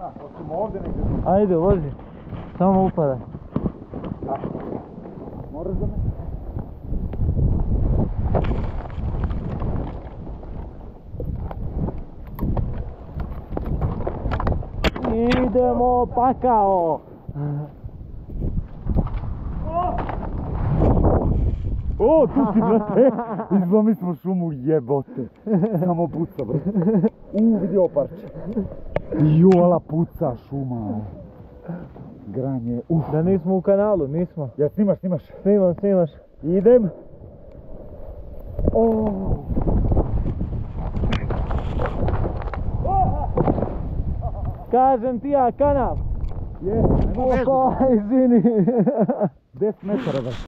Hoćemo ovdje negdje. Ajde, vozi. Samo upadaj. Moraš da me... Idemo pakao. O, tu si, brate! Izlomili smo šumu, jebote. Samo puca, brate. Vidi ovo parče. Jola puca šuma. Granje. Da nismo u kanalu, nismo. Ja snimaš? Snimaš. Idem. Kažem ti ja, kanal. Jes, nema vezu. Izvini. 10 metara, brate.